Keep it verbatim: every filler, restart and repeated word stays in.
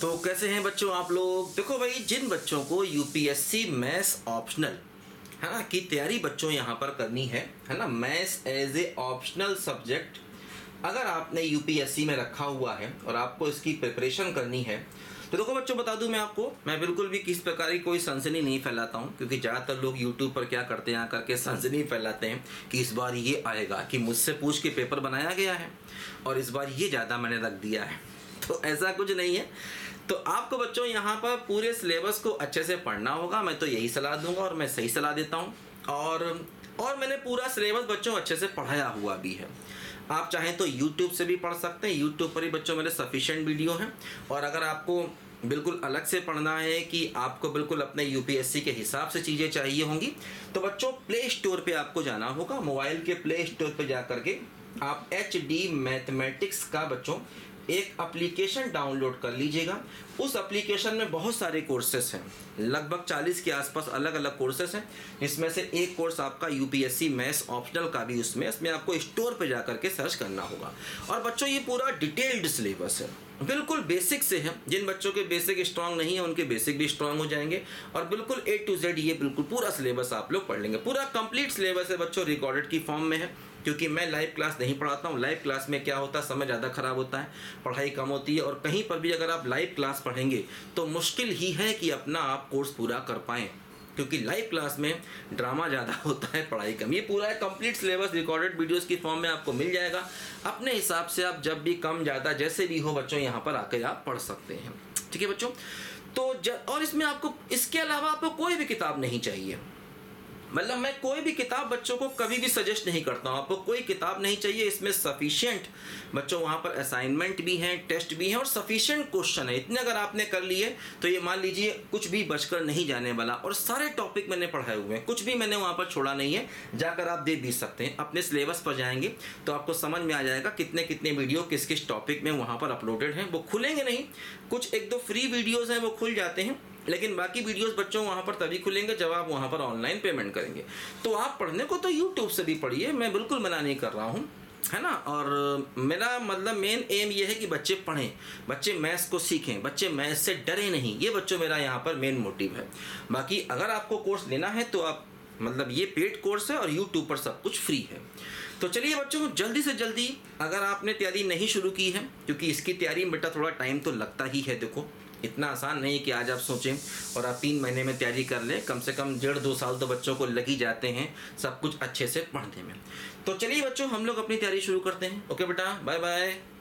तो कैसे हैं बच्चों आप लोग। देखो भाई, जिन बच्चों को यूपीएससी मैथ्स ऑप्शनल है ना की तैयारी बच्चों यहाँ पर करनी है है ना, maths as a optional subject अगर आपने यूपीएससी में रखा हुआ है और आपको इसकी प्रिपरेशन करनी है, तो देखो बच्चों बता दूं मैं आपको, मैं बिल्कुल भी किस प्रकार की कोई सनसनी नहीं फैलाता हूं, क्योंकि ज़्यादातर लोग यूट्यूब पर क्या करते हैं आकर के सनसनी फैलाते हैं कि इस बार ये आएगा, कि मुझसे पूछ के पेपर बनाया गया है और इस बार ये ज़्यादा मैंने रख दिया है। तो ऐसा कुछ नहीं है। तो आपको बच्चों यहाँ पर पूरे सिलेबस को अच्छे से पढ़ना होगा, मैं तो यही सलाह दूंगा और मैं सही सलाह देता हूँ। और और मैंने पूरा सिलेबस बच्चों अच्छे से पढ़ाया हुआ भी है। आप चाहें तो यूट्यूब से भी पढ़ सकते हैं, यूट्यूब पर ही बच्चों मेरे सफिशिएंट वीडियो हैं। और अगर आपको बिल्कुल अलग से पढ़ना है कि आपको बिल्कुल अपने यूपीएससी के हिसाब से चीज़ें चाहिए होंगी, तो बच्चों प्ले स्टोर पे आपको जाना होगा। मोबाइल के प्ले स्टोर पे जा करके आप एच डी मैथमेटिक्स का बच्चों एक एप्लीकेशन डाउनलोड कर लीजिएगा। उस एप्लीकेशन में बहुत सारे कोर्सेस हैं, लगभग चालीस के आसपास अलग अलग कोर्सेस हैं। इसमें से एक कोर्स आपका यूपीएससी मैथ्स ऑप्शनल का भी उसमें इसमें आपको स्टोर पे जा करके सर्च करना होगा। और बच्चों ये पूरा डिटेल्ड सिलेबस है, बिल्कुल बेसिक से है। जिन बच्चों के बेसिक स्ट्रांग नहीं है उनके बेसिक भी स्ट्रांग हो जाएंगे और बिल्कुल ए टू जेड ये बिल्कुल पूरा सिलेबस आप लोग पढ़ लेंगे। पूरा कंप्लीट सिलेबस है बच्चों, रिकॉर्डेड की फॉर्म में है, क्योंकि मैं लाइव क्लास नहीं पढ़ाता हूँ। लाइव क्लास में क्या होता है, समय ज़्यादा खराब होता है, पढ़ाई कम होती है, और कहीं पर भी अगर आप लाइव क्लास पढ़ेंगे तो मुश्किल ही है कि अपना आप कोर्स पूरा कर पाएँ, क्योंकि लाइव क्लास में ड्रामा ज़्यादा होता है, पढ़ाई कम। ये पूरा है कंप्लीट सिलेबस रिकॉर्डेड वीडियोस की फॉर्म में आपको मिल जाएगा। अपने हिसाब से आप जब भी कम ज़्यादा जैसे भी हो बच्चों यहाँ पर आकर आप पढ़ सकते हैं। ठीक है बच्चों। तो ज, और इसमें आपको इसके अलावा आपको कोई भी किताब नहीं चाहिए। मतलब मैं कोई भी किताब बच्चों को कभी भी सजेस्ट नहीं करता हूँ, आपको कोई किताब नहीं चाहिए। इसमें सफिशिएंट बच्चों वहाँ पर असाइनमेंट भी हैं, टेस्ट भी हैं और सफिशिएंट क्वेश्चन है। इतने अगर आपने कर लिए तो ये मान लीजिए कुछ भी बचकर नहीं जाने वाला। और सारे टॉपिक मैंने पढ़ाए हुए हैं, कुछ भी मैंने वहाँ पर छोड़ा नहीं है। जाकर आप दे भी सकते हैं, अपने सिलेबस पर जाएंगे तो आपको समझ में आ जाएगा कितने कितने वीडियो किस किस टॉपिक में वहाँ पर अपलोडेड हैं। वो खुलेंगे नहीं, कुछ एक दो फ्री वीडियोज़ हैं वो खुल जाते हैं, लेकिन बाकी वीडियोस बच्चों वहाँ पर तभी खुलेंगे जब आप वहाँ पर ऑनलाइन पेमेंट करेंगे। तो आप पढ़ने को तो यूट्यूब से भी पढ़िए, मैं बिल्कुल मना नहीं कर रहा हूँ, है ना। और मेरा मतलब मेन एम ये है कि बच्चे पढ़ें, बच्चे मैथ्स को सीखें, बच्चे मैथ्स से डरे नहीं। ये बच्चों मेरा यहाँ पर मेन मोटिव है। बाकी अगर आपको कोर्स लेना है तो आप मतलब ये पेड कोर्स है और यूट्यूब पर सब कुछ फ्री है। तो चलिए बच्चों, जल्दी से जल्दी अगर आपने तैयारी नहीं शुरू की है, क्योंकि इसकी तैयारी में बेटा थोड़ा टाइम तो लगता ही है। देखो इतना आसान नहीं कि आज आप सोचें और आप तीन महीने में तैयारी कर लें, कम से कम डेढ़ दो साल तो बच्चों को लग ही जाते हैं सब कुछ अच्छे से पढ़ने में। तो चलिए बच्चों, हम लोग अपनी तैयारी शुरू करते हैं। ओके बेटा, बाय बाय।